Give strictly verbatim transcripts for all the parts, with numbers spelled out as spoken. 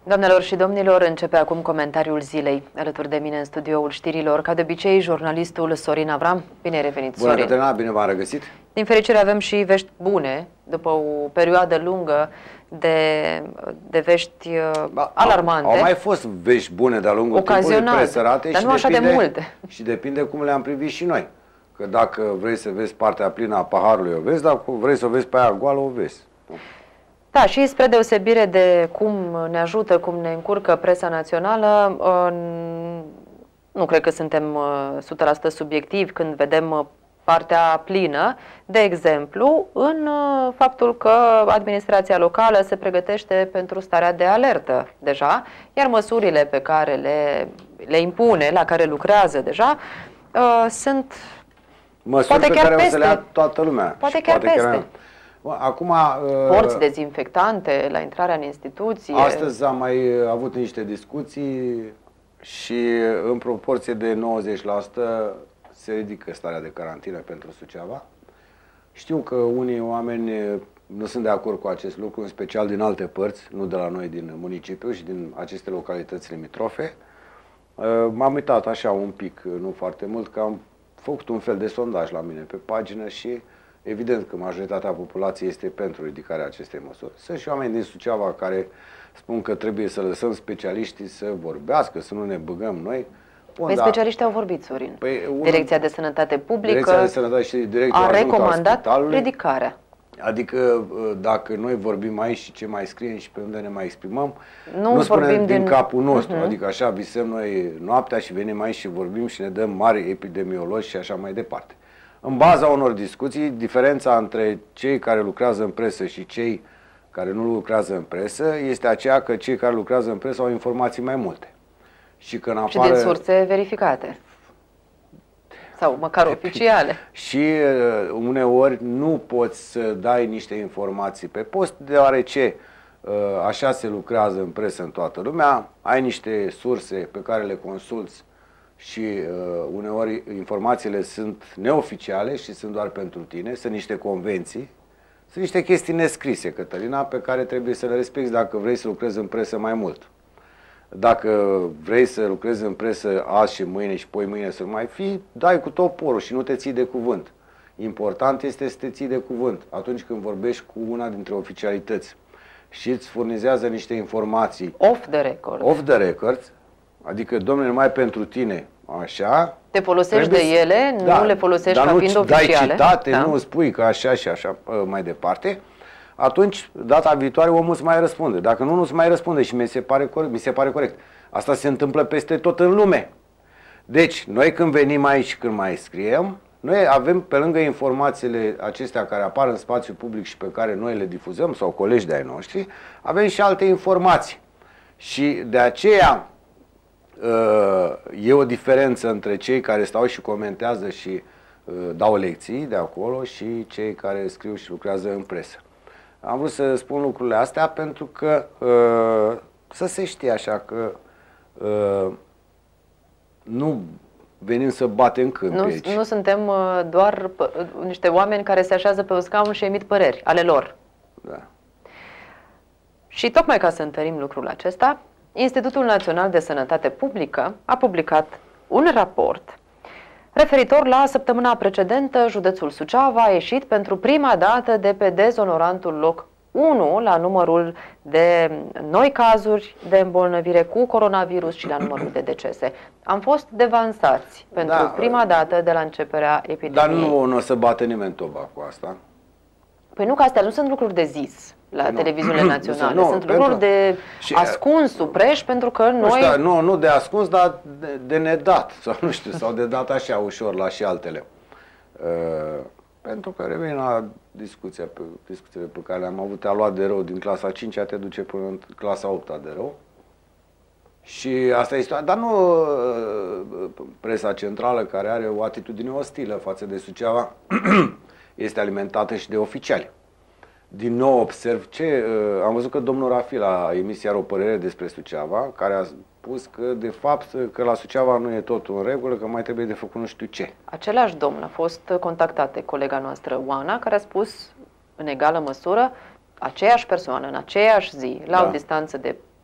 Doamnelor și domnilor, începe acum comentariul zilei. Alături de mine în studioul știrilor, ca de obicei, jurnalistul Sorin Avram. Bine ai revenit, Sorin. Bună, Cătălina, bine v-am regăsit. Din fericire avem și vești bune, după o perioadă lungă de, de vești ba, alarmante. Au, au mai fost vești bune de-a lungul timpului, presărate, dar și nu așa depinde, de multe. Și depinde cum le-am privit și noi. Că dacă vrei să vezi partea plină a paharului, o vezi, dacă vrei să o vezi pe aia goală, o vezi. Da, și spre deosebire de cum ne ajută, cum ne încurcă presa națională, nu cred că suntem o sută la sută subiectivi când vedem partea plină, de exemplu, în faptul că administrația locală se pregătește pentru starea de alertă deja, iar măsurile pe care le, le impune, la care lucrează deja, sunt măsuri poate pe chiar care peste. o să le ia toată lumea. Poate chiar poate peste. Chiar... Acum, porți dezinfectante la intrarea în instituție. Astăzi am mai avut niște discuții și în proporție de nouăzeci la sută se ridică starea de carantină pentru Suceava. Știu că unii oameni nu sunt de acord cu acest lucru, în special din alte părți, nu de la noi din municipiu și din aceste localități limitrofe. M-am uitat așa un pic, nu foarte mult, că am făcut un fel de sondaj la mine pe pagină și evident că majoritatea populației este pentru ridicarea acestei măsuri. Sunt și oameni din Suceava care spun că trebuie să lăsăm specialiștii să vorbească, să nu ne băgăm noi. Bun, păi da. Specialiștii au vorbit, Sorin. Păi, un... Direcția de Sănătate Publică Direcția de Sănătate și directorul a recomandat spitalului, ridicarea. Adică dacă noi vorbim aici și ce mai scriem și pe unde ne mai exprimăm, nu, nu spunem din, din capul nostru. Uh-huh. Adică așa visăm noi noaptea și venim aici și vorbim și ne dăm mari epidemiologi și așa mai departe. În baza unor discuții, diferența între cei care lucrează în presă și cei care nu lucrează în presă este aceea că cei care lucrează în presă au informații mai multe. Și, că în afară... și din surse verificate. Sau măcar oficiale. Și uneori nu poți să dai niște informații pe post, deoarece așa se lucrează în presă în toată lumea. Ai niște surse pe care le consulți și uh, uneori informațiile sunt neoficiale și sunt doar pentru tine, sunt niște convenții, sunt niște chestii nescrise, Cătălina, pe care trebuie să le respecti dacă vrei să lucrezi în presă mai mult. Dacă vrei să lucrezi în presă azi și mâine și poi mâine să mai fii, dai cu toporul și nu te ții de cuvânt. Important este să te ții de cuvânt atunci când vorbești cu una dintre oficialități și îți furnizează niște informații off the record. Off the record, adică, domnule, numai pentru tine, așa. Te folosești de ele, da, nu le folosești ca nu fiind oficiale. Dai citate, da. Nu spui că așa și așa mai departe. Atunci, data viitoare, omul îți mai răspunde. Dacă nu, nu îți mai răspunde și mi se pare corect. Mi se pare corect. Asta se întâmplă peste tot în lume. Deci, noi când venim aici și când mai scriem, noi avem, pe lângă informațiile acestea care apar în spațiu public și pe care noi le difuzăm, sau colegi de ai noștri, avem și alte informații. Și de aceea e o diferență între cei care stau și comentează și dau lecții de acolo și cei care scriu și lucrează în presă. Am vrut să spun lucrurile astea pentru că să se știe așa că nu venim să batem câmpi nu, aici. Nu suntem doar niște oameni care se așează pe un scaun și emit păreri ale lor. Da. Și tocmai ca să întărim lucrul acesta, Institutul Național de Sănătate Publică a publicat un raport referitor la săptămâna precedentă. Județul Suceava a ieșit pentru prima dată de pe dezonorantul loc unu la numărul de noi cazuri de îmbolnăvire cu coronavirus și la numărul de decese. Am fost devansați pentru da, prima dată de la începerea epidemiei. Dar nu, nu o să bată nimeni toba cu asta. Păi nu, că astea nu sunt lucruri de zis la nu. televiziunile naționale. Nu, sunt pentru... lucruri de și... ascuns, supreși, pentru că nu noi... Știu, nu, nu de ascuns, dar de, de nedat, sau nu știu, sau de dat așa ușor la și altele. Uh, pentru că revin la discuția pe, discuțiile pe care le-am avut, te-a luat de rău din clasa a cincea, te duce până în clasa a opta de rău. Și asta este, dar nu uh, presa centrală, care are o atitudine ostilă față de Suceava, este alimentată și de oficiali. Din nou observ ce... Uh, am văzut că domnul Rafi la emisia are o părere despre Suceava, care a spus că, de fapt, că la Suceava nu e totul în regulă, că mai trebuie de făcut nu știu ce. Același domn a fost contactat de colega noastră, Oana, care a spus, în egală măsură, aceeași persoană, în aceeași zi, la da. o distanță de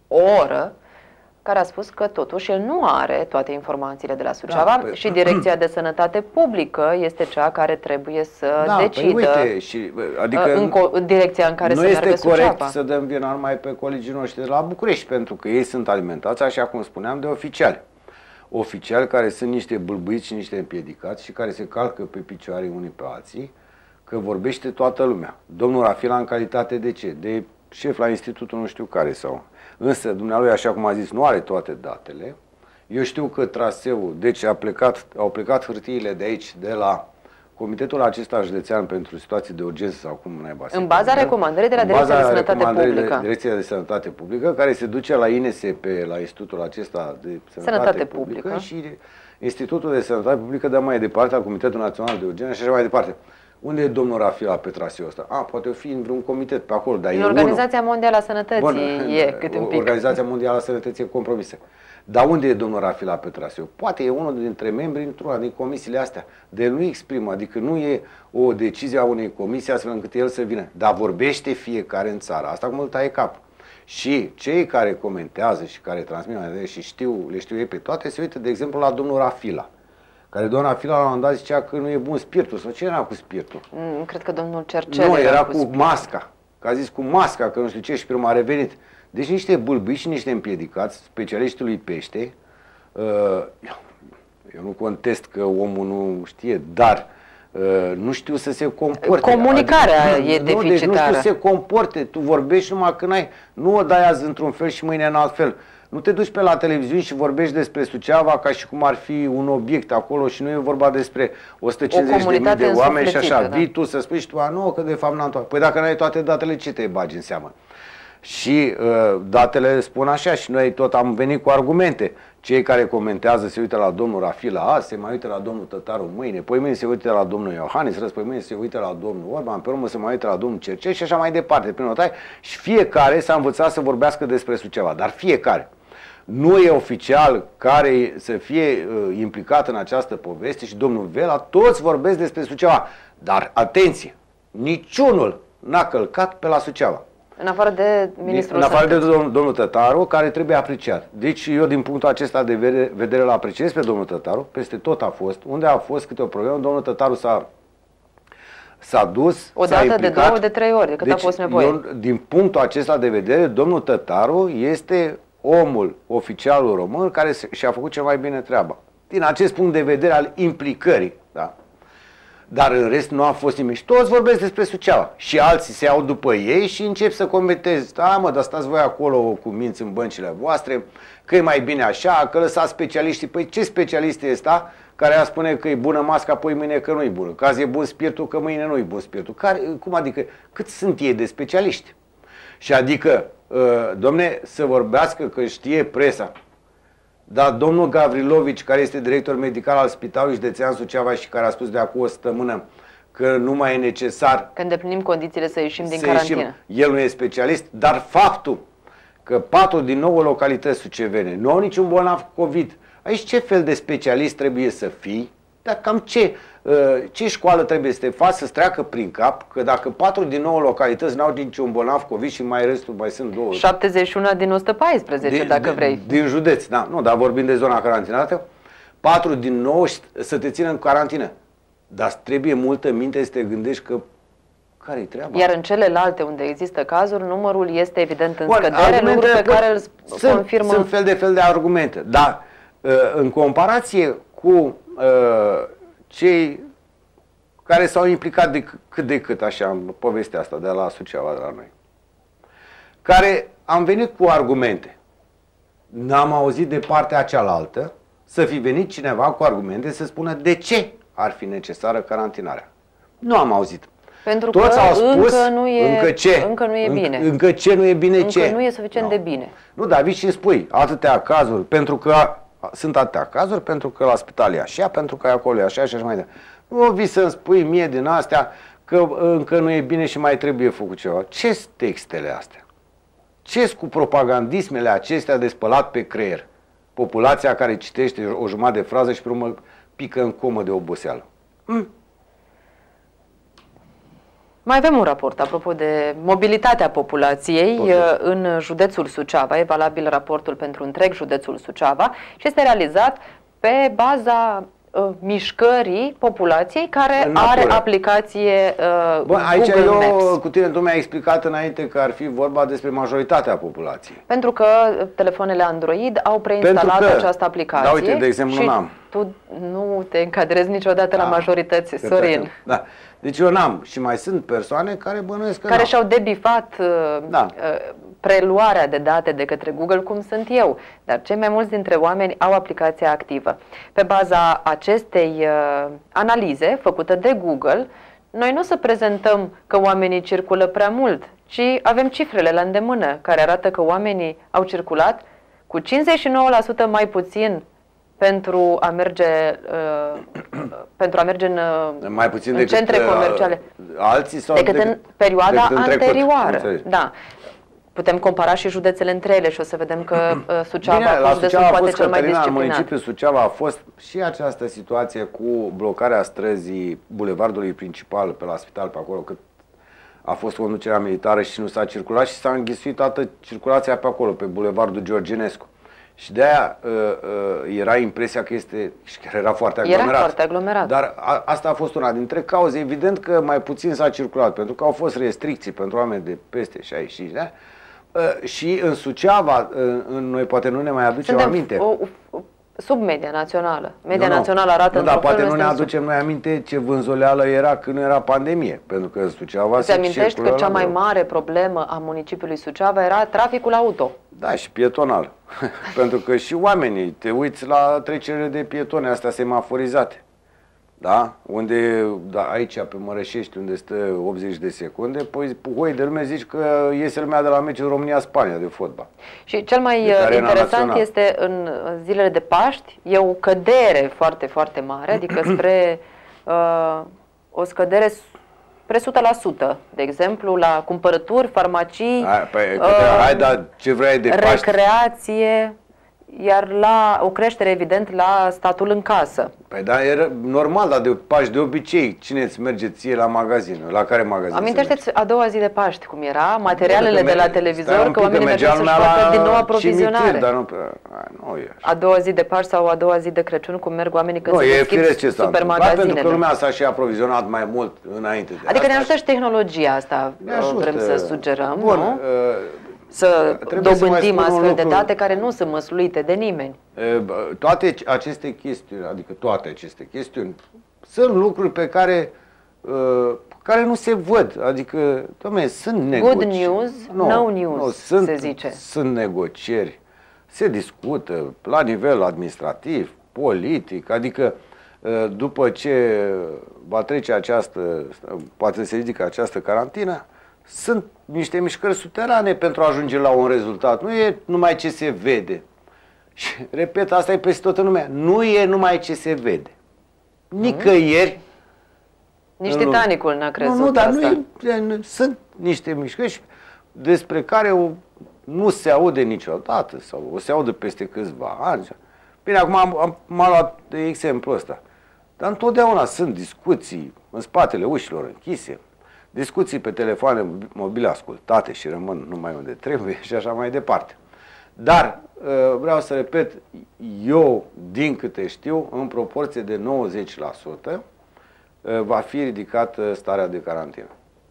o oră, care a spus că totuși el nu are toate informațiile de la Suceava, da, și Direcția de Sănătate Publică este cea care trebuie să da, decidă păi uite, și, adică în, în direcția în care nu să este meargă corect Suceava. să dăm vina numai pe colegii noștri de la București, pentru că ei sunt alimentați, așa cum spuneam, de oficiali. Oficiali care sunt niște bâlbâiți și niște împiedicați și care se calcă pe picioare unii pe alții, că vorbește toată lumea. Domnul Rafila în calitate de ce? De șef la institutul nu știu care sau... Însă, dumnealui, așa cum a zis, nu are toate datele. Eu știu că traseul, deci a plecat, au plecat hârtiile de aici, de la Comitetul acesta județean pentru situații de urgență sau cum naiba. În baza recomandării de la Direcția de Sănătate Publică. De Direcția de Sănătate Publică, care se duce la I N S P, la Institutul acesta de Sănătate, Sănătate Publică, Publică și Institutul de Sănătate Publică dă mai departe la Comitetul Național de Urgență și așa mai departe. Unde e domnul Rafila pe traseul ăsta? A, poate fi în vreun comitet pe acolo, dar în e Organizația unul. Mondială a Sănătății Bun, e cât un pic. Organizația Mondială a Sănătății e compromisă. Dar unde e domnul Rafila pe traseu? Poate e unul dintre membrii într-una din comisiile astea. De nu exprimă, adică nu e o decizie a unei comisii astfel încât el să vină. Dar vorbește fiecare în țară. Asta cum îl taie capul. Și cei care comentează și care transmit și știu, le știu ei pe toate, se uită, de exemplu, la domnul Rafila. Care domnul Rafila la un moment dat zicea că nu e bun spiritul. Sau ce era cu spiritul? Mm, cred că domnul Cercel Nu, era, era cu, cu masca. Că a zis cu masca, că nu știu ce, și prima a revenit. Deci niște bâlbâi și niște împiedicați, specialiștii lui pește. Eu nu contest că omul nu știe, dar nu știu să se comporte. Comunicarea adică, e nu, deficitară. Deci nu știu să se comporte. Tu vorbești numai când ai, nu o dai azi într-un fel și mâine în alt fel. Nu te duci pe la televiziune și vorbești despre Suceava ca și cum ar fi un obiect acolo și nu e vorba despre o sută cincizeci de mii de oameni și așa. Da. Vii tu să spui și tu, a, nu, că de fapt n-am toate. Păi dacă n-ai toate datele, ce te bagi în seamă? Și uh, datele spun așa și noi tot am venit cu argumente. Cei care comentează se uită la domnul Rafila azi, se mai uită la domnul Tătaru mâine, poi mâine se uită la domnul Iohannis, răspoi mâine se uită la domnul Orban, pe urmă se mai uită la domnul Cercel și așa mai departe. Prin notai, și fiecare s-a învățat să vorbească despre Suceava, dar fiecare. Nu e oficial care să fie uh, implicat în această poveste și domnul Vela, toți vorbesc despre Suceava. Dar atenție, niciunul n-a călcat pe la Suceava. În afară de ministrul În afară de domnul, domnul Tătaru, care trebuie apreciat. Deci eu din punctul acesta de vedere, vedere îl apreciez pe domnul Tătaru, peste tot a fost. Unde a fost câte o problemă, domnul Tătaru s-a s-a dus, o dată de două, de trei ori, de cât deci, a fost nevoie. Eu, din punctul acesta de vedere, domnul Tătaru este omul, oficialul român, care și-a făcut cel mai bine treaba. Din acest punct de vedere al implicării, da? Dar în rest nu a fost nimic. Și toți vorbesc despre Suceava. Și alții se iau după ei și încep să comenteze. Da, mă, dar stați voi acolo cu minți în băncile voastre, că e mai bine așa, că lăsați specialiștii. Păi ce specialist e ăsta care a spune că e bună masca, apoi mâine că nu e bună? Că azi e bun spiritul, că mâine nu e bun spiritul. Care, cum adică? Cât sunt ei de specialiști? Și adică, domne, să vorbească că știe presa. Dar domnul Gavrilovici, care este director medical al Spitalului Județean Suceava și care a spus de acum o săptămână că nu mai e necesar că îndeplinim condițiile să ieșim din să carantină. Ieșim, el nu e specialist, dar faptul că patru din nouă localități sucevene nu au niciun bolnav COVID, aici ce fel de specialist trebuie să fii? Dar cam ce, ce școală trebuie să te faci să-ți treacă prin cap că dacă patru din nouă localități n-au niciun bolnav COVID și mai restul mai sunt două. șaptezeci și unu din o sută paisprezece, din, dacă vrei. Din județ, da. Nu, dar vorbim de zona carantinată. patru din nouă să te țină în carantină. Dar trebuie multă minte să te gândești că care-i treaba? Iar în celelalte unde există cazuri, numărul este evident în Bun, scădere, lucru pe care îl sunt, confirmă. Sunt fel de fel de argumente, dar în comparație cu uh, cei care s-au implicat de cât de cât așa în povestea asta de la Suceava, de la noi, care am venit cu argumente. N-am auzit de partea cealaltă să fi venit cineva cu argumente să spună de ce ar fi necesară carantinarea. Nu am auzit. Pentru Toți că au spus, încă nu e, încă ce? Încă nu e bine. Încă, încă ce nu e bine încă ce? Încă nu e suficient no. de bine. Nu, dar vii și îmi spui atâtea cazuri, pentru că sunt atâtea cazuri, pentru că la spital e așa, pentru că acolo e așa și așa mai departe. Nu vii să-mi spui mie din astea că încă nu e bine și mai trebuie făcut ceva. Ce-s textele astea? Ce-s cu propagandismele acestea de spălat pe creier? Populația care citește o jumătate de frază și pe urmă pică în comă de oboseală. Hmm? Mai avem un raport, apropo de mobilitatea populației Poate. în județul Suceava. E valabil raportul pentru întreg județul Suceava și este realizat pe baza uh, mișcării populației care are aplicație uh, Bă, aici Google eu, Maps. cu tine, tu mi-ai explicat înainte că ar fi vorba despre majoritatea populației. Pentru că telefoanele Android au preinstalat că, această aplicație. Da, uite, de exemplu, și n-am. tu nu te încadrezi niciodată da, la majorități, Sorin. Da. Deci eu n-am. Și mai sunt persoane care bănuiesc că care și-au debifat da. preluarea de date de către Google, cum sunt eu. Dar cei mai mulți dintre oameni au aplicația activă. Pe baza acestei uh, analize făcute de Google, noi nu o să prezentăm că oamenii circulă prea mult, ci avem cifrele la îndemână care arată că oamenii au circulat cu cincizeci și nouă la sută mai puțin pentru a merge uh, pentru a merge în, mai puțin în decât centre comerciale alții sau decât, decât în perioada decât anterioară. Da. Putem compara și județele între ele și o să vedem că uh, Suceava Bine, a fost Suceava poate cel mai disciplinat. În municipiul Suceava a fost și această situație cu blocarea străzii bulevardului principal pe la spital pe acolo, cât a fost conducerea militară și nu s-a circulat și s-a înghisuit toată circulația pe acolo, pe bulevardul Georginescu. Și de-aia uh, uh, era impresia că este, și chiar era foarte aglomerat. Era foarte aglomerat. Dar a, asta a fost una dintre cauze. Evident că mai puțin s-a circulat, pentru că au fost restricții pentru oameni de peste șaizeci și cinci de ani. Uh, și în Suceava, uh, noi poate nu ne mai aducem Suntem aminte. O, o, sub media națională. Media nu, nu. națională arată nu, dar într-un poate fel, nu ne aducem noi aminte ce vânzoleală era când nu era pandemie. Pentru că în Suceava Îți se amintești că cea mai greu. mare problemă a municipiului Suceava era traficul auto. Da, și pietonal. Pentru că și oamenii, te uiți la trecerile de pietone, astea semaforizate. Da? Unde, da, aici pe Mărășești, unde stă optzeci de secunde, păi puhoi de lume zici că iese lumea de la meciul România-Spania de fotbal. Și cel mai interesant este în zilele de Paști, e o cădere foarte, foarte mare, adică spre uh, o scădere spre o sută la sută, de exemplu, la cumpărături, farmacii, hai, păi, uh, hai, dar ce vrei de Paști? recreație, iar la o creștere, evident, la statul în casă. Păi da, era normal, dar de Paști, de obicei, cine îți merge ție la magazin? La care magazin? Amintește-ți a doua zi de Paști, cum era, materialele de la televizor, că oamenii mergeau să-și facă din nou aprovizionare. Dar nu, nu e a doua zi de Paști sau a doua zi de Crăciun, cum merg oamenii când nu, se deschid supermagazinele. Pentru că lumea s-a și aprovizionat mai mult înainte de Adică asta. ne ajută și tehnologia asta, ne ajută. vrem să sugerăm, Bun, nu? Uh, să dobândim să astfel de lucru. date care nu sunt măsluite de nimeni. Toate aceste chestiuni, adică toate aceste chestiuni, sunt lucruri pe care, care nu se văd. Adică, doamne, sunt negocieri. Good news, no, no news, nu, sunt, se zice. Sunt negocieri, se discută la nivel administrativ, politic, adică după ce va trece această, poate se ridică această carantină, sunt niște mișcări subterane pentru a ajunge la un rezultat. Nu e numai ce se vede. Și, repet, asta e peste tot în lumea. Nu e numai ce se vede. Nicăieri. Nici Titanicul n-a crezut nu, nu, dar asta. Nu e, nu, sunt niște mișcări despre care o, nu se aude niciodată sau o se aude peste câțiva ani. Bine, acum am, am, m-am luat de exemplu ăsta. Dar întotdeauna sunt discuții în spatele ușilor închise, discuții pe telefoane mobile ascultate și rămân numai unde trebuie și așa mai departe. Dar, vreau să repet, eu, din câte știu, în proporție de nouăzeci la sută, va fi ridicată starea de carantină.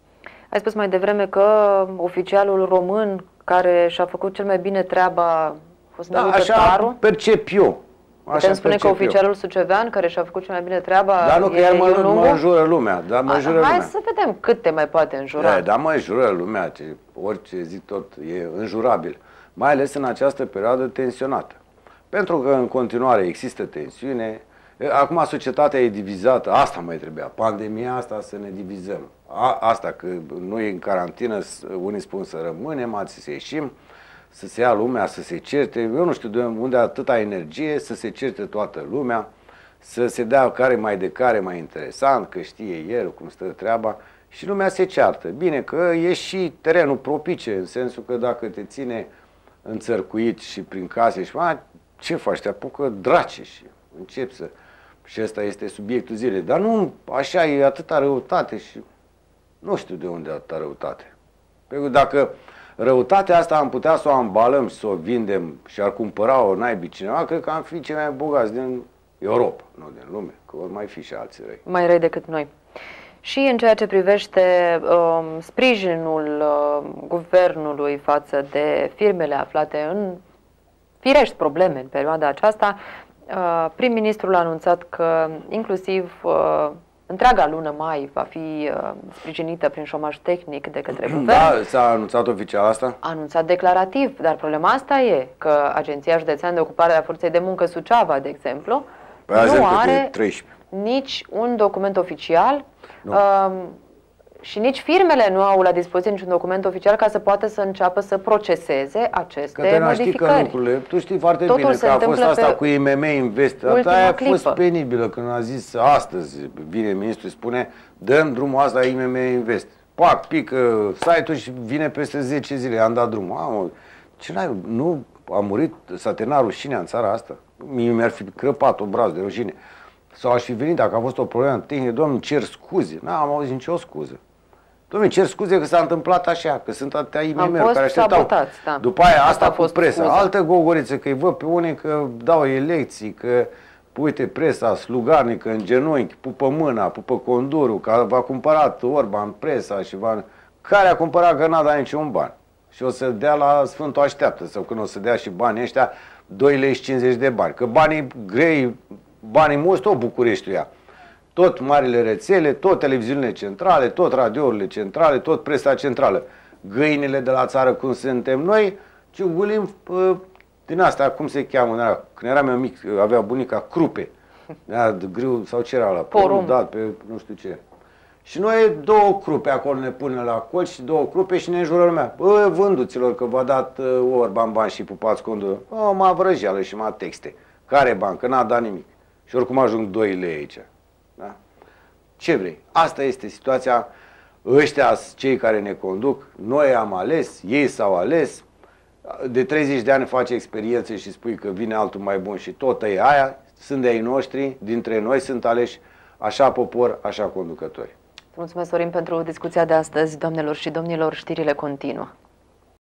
Ai spus mai devreme că oficialul român care și-a făcut cel mai bine treaba a fost da, Nelu așa Tătaru. percep eu. Putem spune că oficialul sucevean care și-a făcut cel mai bine treaba dar nu, că e mă, mă înjură lumea. Dar mă înjură Hai lumea. să vedem cât te mai poate înjura. Da, dar mă înjură lumea, ce, orice zic tot e înjurabil. Mai ales în această perioadă tensionată. Pentru că în continuare există tensiune. Acum societatea e divizată, asta mai trebuia, pandemia asta să ne divizăm. A, asta că noi în carantină, unii spun să rămânem, alții să ieșim, să se ia lumea, să se certe, eu nu știu de unde atâta energie, să se certe toată lumea, să se dea care mai de care mai interesant, că știe el cum stă treaba și lumea se ceartă. Bine că e și terenul propice, în sensul că dacă te ține înțărcuit și prin case și a, ce faci, te apucă drace și începi să... Și ăsta este subiectul zilei. Dar nu așa, e atâta răutate și Nu știu de unde atâta răutate. Pentru că dacă răutatea asta am putea să o ambalăm și să o vindem și ar cumpăra-o naibii cineva, cred că am fi cei mai bogați din Europa, nu din lume, că vor mai fi și alții răi. Mai răi decât noi. Și în ceea ce privește uh, sprijinul uh, guvernului față de firmele aflate în firești probleme în perioada aceasta, uh, prim-ministrul a anunțat că inclusiv uh, întreaga lună mai va fi uh, sprijinită prin șomaj tehnic de către guvern. Da, s-a anunțat oficial asta? A anunțat declarativ, dar problema asta e că Agenția Județeană de Ocupare a Forței de Muncă Suceava, de exemplu, păi nu are treisprezece. nici un document oficial uh, și nici firmele nu au la dispoziție niciun document oficial ca să poată să înceapă să proceseze aceste Cătălina, modificări. știi că lucrurile, tu știi foarte Totul bine că a fost asta cu I M M Invest. Aia a fost clipă. penibilă când a zis astăzi, vine ministrul și spune, dăm drumul asta I M M Invest. Pac, pică site-ul și vine peste zece zile, am dat drumul. Am, ce n-ai, nu a murit, s-a terminat rușinea în țara asta? Mie mi-ar fi crăpat obrazul de rușine. Sau aș fi venit dacă a fost o problemă tehnică, Doamne, cer scuze. N-am auzit nicio scuză. Doamne, cer scuze că s-a întâmplat așa, că sunt atâtea I M M-uri care așteptau. Da. După aia asta, asta a fost presa. Scuză. Altă gogoriță, că îi văd pe unii că dau elecții, că uite presa slugarnică în genunchi, pupă mâna, pupă condurul, că v-a cumpărat Orban presa și va... Care a cumpărat că n-a dat niciun ban. Și o să dea la Sfântul Așteaptă, sau când o să dea și banii ăștia, doi lei și cincizeci de bani. Că banii grei, banii mulți, tot Bucureștiul ia. Tot marile rețele, tot televiziunile centrale, tot radiourile centrale, tot presa centrală. Găinile de la țară, cum suntem noi, ciugulim uh, din asta, cum se cheamă, când eram eu mic, avea bunica crupe. Da, grâu sau ce era la porumb, dat pe nu știu ce. Și noi două crupe acolo ne punem la colț și două crupe și ne înjură lumea. Bă, vânduților, că v-a dat uh, Orban bani și pupați condul. O, m-a vrăjeală și m-a texte. Care bani? Că n-a dat nimic. Și oricum ajung doi lei aici. Da? Ce vrei? Asta este situația. Ăștia cei care ne conduc. Noi am ales, ei s-au ales. De treizeci de ani faci experiențe și spui că vine altul mai bun și tot e aia. Sunt de ai noștri, dintre noi sunt aleși. Așa popor, așa conducători. Mulțumesc, Sorin, pentru discuția de astăzi. Doamnelor și domnilor, știrile continuă.